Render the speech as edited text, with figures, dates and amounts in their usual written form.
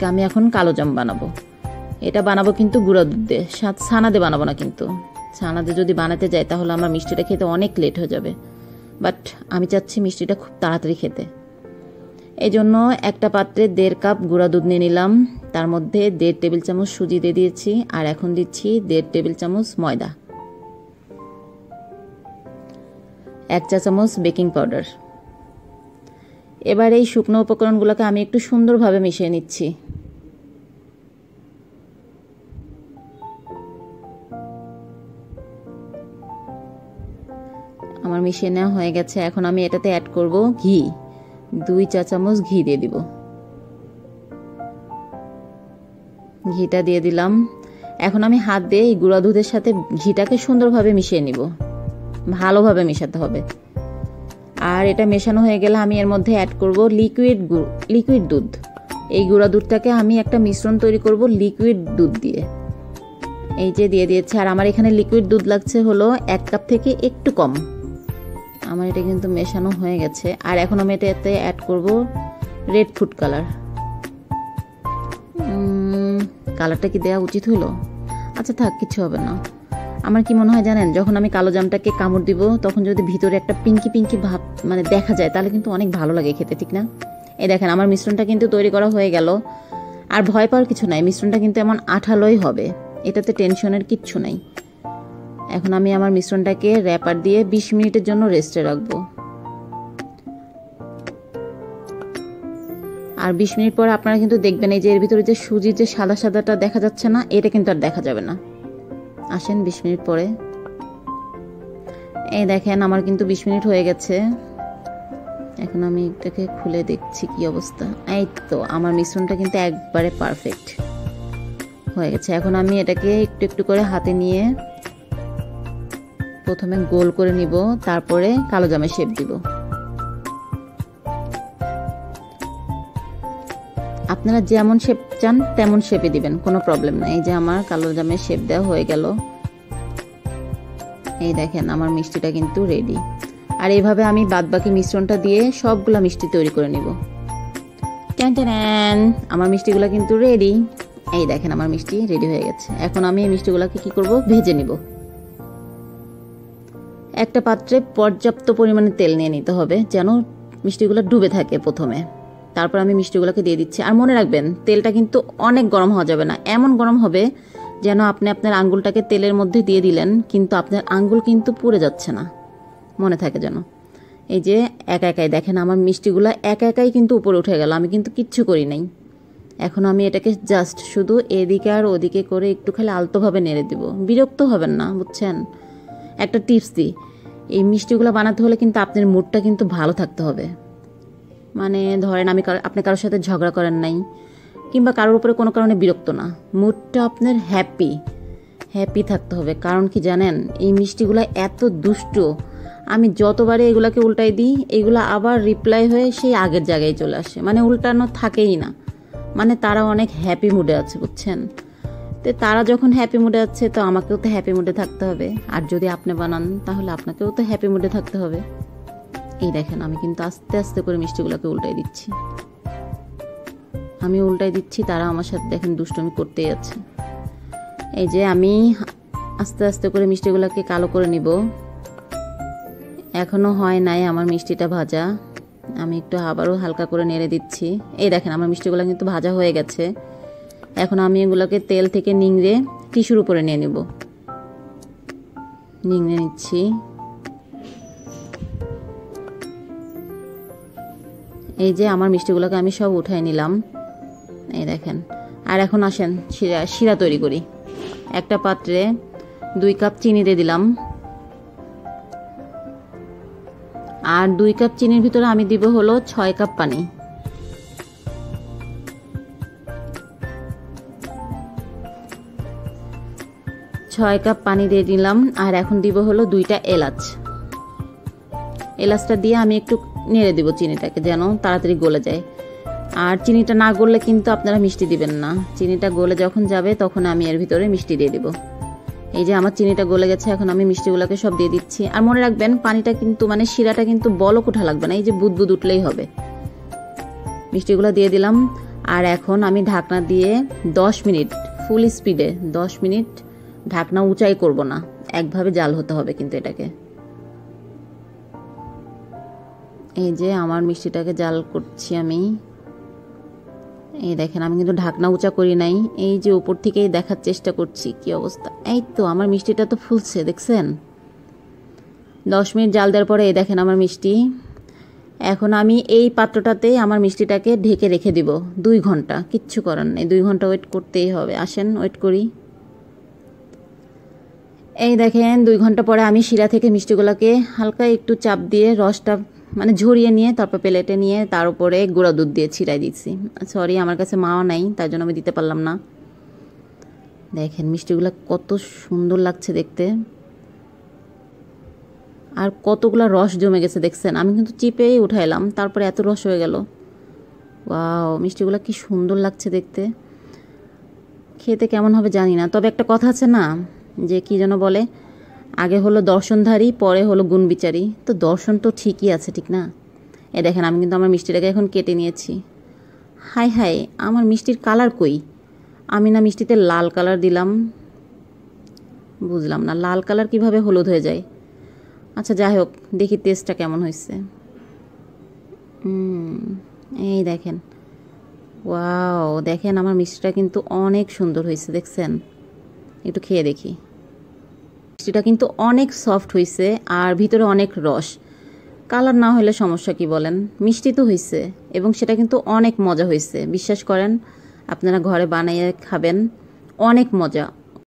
আজকে আমি এখন কালো জাম বানাবো। এটা বানাবো কিন্তু গুঁড়া দুধ দিয়ে, ছানা দিয়ে বানাবো না। কিন্তু ছানা দিয়ে যদি বানাতে যাই তাহলে আমার মিষ্টিটা খেতে অনেক লেট হয়ে যাবে, বাট আমি চাচ্ছি মিষ্টিটা খুব তাড়াতাড়ি খেতে। এই জন্য একটা পাত্রে 1.5 কাপ গুঁড়া দুধ নিয়ে নিলাম, তার মধ্যে 1.5 টেবিল চামচ সুজি দিয়ে দিয়েছি, আর এখন দিচ্ছি 1.5 টেবিল চামচ ময়দা, 1 চা চামচ বেকিং পাউডার। এবার এই শুকনো উপকরণগুলোকে আমি একটু সুন্দরভাবে মিশিয়ে নিচ্ছি। আমার মিশিয়ে নেওয়া হয়ে গেছে। এখন আমি এটাতে অ্যাড করব ঘি, 2 চা চামচ ঘি দিয়ে দিব। ঘিটা দিয়ে দিলাম। এখন আমি হাত দিয়ে এই গুঁড়া দুধের সাথে ঘিটাকে সুন্দরভাবে মিশিয়ে নিব, ভালোভাবে মেশাতে হবে। আর এটা মেশানো হয়ে গেলে আমি এর মধ্যে অ্যাড করব লিকুইড দুধ। এই গুঁড়া দুধটাকে আমি একটা মিশ্রণ তৈরি করব লিকুইড দুধ দিয়ে। এই যে দিয়ে দিয়েছি। আর আমার এখানে লিকুইড দুধ লাগছে হলো 1 কাপ থেকে একটু কম। আমার এটা কিন্তু মেশানো হয়ে গেছে। আর এখন আমি এটাতে অ্যাড করব রেড ফুড কালার। কালারটা কি দেওয়া উচিত হলো? আচ্ছা থাক, কিছু হবে না। আমার কি মনে হয় জানেন, যখন আমি কালো জামটাকে কামড় দিব তখন যদি ভিতরে একটা পিঙ্কি পিঙ্কি ভাব মানে দেখা যায় তাহলে কিন্তু অনেক ভালো লাগে খেতে, ঠিক না? এই দেখেন আমার মিশ্রণটা কিন্তু তৈরি করা হয়ে গেল। আর ভয় পাওয়ার কিছু নাই, মিশ্রণটা কিন্তু এমন আঠালোই হবে, এটাতে টেনশনের কিচ্ছু নাই। এখন আমি আমার মিশ্রণটাকে র্যাপার দিয়ে 20 মিনিটের জন্য রেস্টে রাখবো। আর 20 মিনিট পরে আপনারা কিন্তু দেখবেন এই যে এর ভিতরে যে সুজির যে সাদা সাদাটা দেখা যাচ্ছে না, এটা কিন্তু আর দেখা যাবে না। আসেন 20 মিনিট পরে। এই দেখেন আমার কিন্তু 20 মিনিট হয়ে গেছে। এখন আমি এটাকে খুলে দেখছি কি অবস্থা। এই তো আমার মিশ্রণটা কিন্তু একবারে পারফেক্ট হয়ে গেছে। এখন আমি এটাকে একটু একটু করে হাতে নিয়ে প্রথমে গোল করে নিব, তারপরে কালো জামের শেপ দিব। আপনারা যেমন শেপ চান তেমন শেপে দিবেন, কোনো প্রবলেম নাই। এই যে আমার কালো জামের শেপ দেওয়া হয়ে গেল। এই দেখেন আমার মিষ্টিটা কিন্তু রেডি। আর এইভাবে আমি বাদবাকি মিশ্রণটা দিয়ে সবগুলা মিষ্টি তৈরি করে নিব। আমার মিষ্টিগুলো কিন্তু রেডি। এই দেখেন আমার মিষ্টি রেডি হয়ে গেছে। এখন আমি এই মিষ্টিগুলোকে কি করব, ভেজে নিব। একটা পাত্রে পর্যাপ্ত পরিমাণে তেল নিয়ে নিতে হবে, যেন মিষ্টিগুলো ডুবে থাকে প্রথমে। তারপর আমি মিষ্টিগুলোকে দিয়ে দিচ্ছি। আর মনে রাখবেন তেলটা কিন্তু অনেক গরম হওয়া যাবে না, এমন গরম হবে যেন আপনি আপনার আঙ্গুলটাকে তেলের মধ্যে দিয়ে দিলেন কিন্তু আপনার আঙ্গুল কিন্তু পুড়ে যাচ্ছে না, মনে থাকে যেন। এই যে একা একাই দেখেন আমার মিষ্টিগুলো একা একাই কিন্তু উপরে উঠে গেল, আমি কিন্তু কিচ্ছু করি নাই। এখন আমি এটাকে জাস্ট শুধু এদিকে আর ওদিকে করে একটু খালি আলতোভাবে নেড়ে দিব। বিরক্ত হবেন না, বুঝছেন? একটা টিপস দিই, এই মিষ্টিগুলো বানাতে হলে কিন্তু আপনার মুডটা কিন্তু ভালো থাকতে হবে। মানে ধরেন আপনি কারোর সাথে ঝগড়া করেন নাই কিংবা কারোর উপরে কোনো কারণে বিরক্ত না, মুডটা আপনার হ্যাপি থাকতে হবে। কারণ কি জানেন, এই মিষ্টিগুলো এত দুষ্ট, আমি যতবারে এগুলাকে উল্টাই দিই এগুলো আবার রিপ্লাই হয়ে সেই আগের জায়গায় চলে আসে, মানে উল্টানো থাকেই না। মানে তারা অনেক হ্যাপি মুডে আছে, বুঝছেন? তো তারা যখন হ্যাপি মুডে আছে তো আমাকেও তো হ্যাপি মুডে থাকতে হবে। আর যদি আপনি বানান তাহলে আপনাকেও তো হ্যাপি মুডে থাকতে হবে। এই দেখেন আমি কিন্তু আস্তে আস্তে করে মিষ্টিগুলোকে উল্টাই দিচ্ছি। আমি উল্টাই দিচ্ছি, তারা আমার সাথে দেখেন দুষ্টুমি করতেই আছে। এই যে আমি আস্তে আস্তে করে মিষ্টিগুলোকে কালো করে নিব। এখনো হয় নাই আমার মিষ্টিটা ভাজা, আমি একটু আবারও হালকা করে নেড়ে দিচ্ছি। এই দেখেন আমার মিষ্টিগুলো কিন্তু ভাজা হয়ে গেছে। এখন আমি এগুলোকে তেল থেকে নিংড়ে টিস্যুর উপরে নিয়ে নিব। নিংড়ে নিচ্ছি। এই যে আমার মিষ্টিগুলোকে আমি সব উঠাই নিলাম। এই দেখেন। আর এখন আসেন শিরা তৈরি করি। একটা পাত্রে 2 কাপ চিনি দিয়ে দিলাম। আর 2 কাপ চিনির ভিতরে আমি দিব হলো 6 কাপ পানি। ছয় কাপ পানি দিয়ে দিলাম। আর এখন দিব হলো 2টা এলাচ। এলাচটা দিয়ে আমি একটু নেড়ে দিব চিনিটাকে, যেন তাড়াতাড়ি গলে যায়। আর চিনিটা না গললে কিন্তু আপনারা মিষ্টি দিবেন না। চিনিটা গলে যখন যাবে তখন আমি এর ভিতরে মিষ্টি দিয়ে দিব। এই যে আমার চিনিটা গলে গেছে, এখন আমি মিষ্টিগুলোকে সব দিয়ে দিচ্ছি। আর মনে রাখবেন পানিটা কিন্তু মানে শিরাটা কিন্তু বলক ওঠা লাগবে না, এই যে বুদবুদ উঠলেই হবে। মিষ্টিগুলো দিয়ে দিলাম। আর এখন আমি ঢাকনা দিয়ে 10 মিনিট ফুল স্পিডে 10 মিনিট ঢাকনা উঁচাই করব না, একভাবে জাল হতে হবে কিন্তু এটাকে। এই যে আমার মিষ্টিটাকে জাল করছি আমি। এই দেখেন আমি কিন্তু ঢাকনা উঁচা করি নাই, এই যে উপর থেকেই দেখার চেষ্টা করছি কি অবস্থা। এই তো আমার মিষ্টিটা তো ফুলছে, দেখছেন? 10 মিনিট জাল দেওয়ার পরে এই দেখেন আমার মিষ্টি। এখন আমি এই পাত্রটাতে আমার মিষ্টিটাকে ঢেকে রেখে দিব 2 ঘন্টা। কিচ্ছু করার নেই, 2 ঘন্টা ওয়েট করতেই হবে। আসেন ওয়েট করি। এই দেখেন 2 ঘন্টা পরে আমি শিরা থেকে মিষ্টিগুলোকে হালকা একটু চাপ দিয়ে রসটা মানে ঝরিয়ে নিয়ে তারপর প্লেটে নিয়ে তার উপরে গুঁড়া দুধ দিয়ে ছিটাই দিচ্ছি। সরি, আমার কাছে মাওয়া নাই, তার জন্য আমি দিতে পারলাম না। দেখেন মিষ্টিগুলো কত সুন্দর লাগছে দেখতে, আর কতগুলা রস জমে গেছে দেখছেন। আমি কিন্তু চিপেই উঠাইলাম, তারপরে এত রস হয়ে গেল। ওয়াও, মিষ্টিগুলো কি সুন্দর লাগছে দেখতে। খেতে কেমন হবে জানি না, তবে একটা কথা আছে না, যে কি যেন বলে, আগে হলো দর্শনধারী পরে হলো গুণবিচারী। তো দর্শন তো ঠিকই আছে, ঠিক না? এ দেখেন আমি কিন্তু আমার মিষ্টিটাকে এখন কেটে নিয়েছি। হাই হাই, আমার মিষ্টির কালার কই? আমি না মিষ্টিতে লাল কালার দিলাম, বুঝলাম না লাল কালার কিভাবে হলুদ হয়ে যায়। আচ্ছা যাই হোক, দেখি টেস্টটা কেমন হয়েছে। এই দেখেন, ওয়াও, দেখেন আমার মিষ্টিটা কিন্তু অনেক সুন্দর হয়েছে, দেখছেন? একটু খেয়ে দেখি। মিষ্টিটা কিন্তু অনেক সফট হয়েছে আর ভিতরে অনেক রস। কালার না হলে সমস্যা কি বলেন? মিষ্টি তো হয়েছে এবং সেটা কিন্তু অনেক মজা হয়েছে। বিশ্বাস করেন, আপনারা ঘরে বানিয়ে খাবেন, অনেক মজা।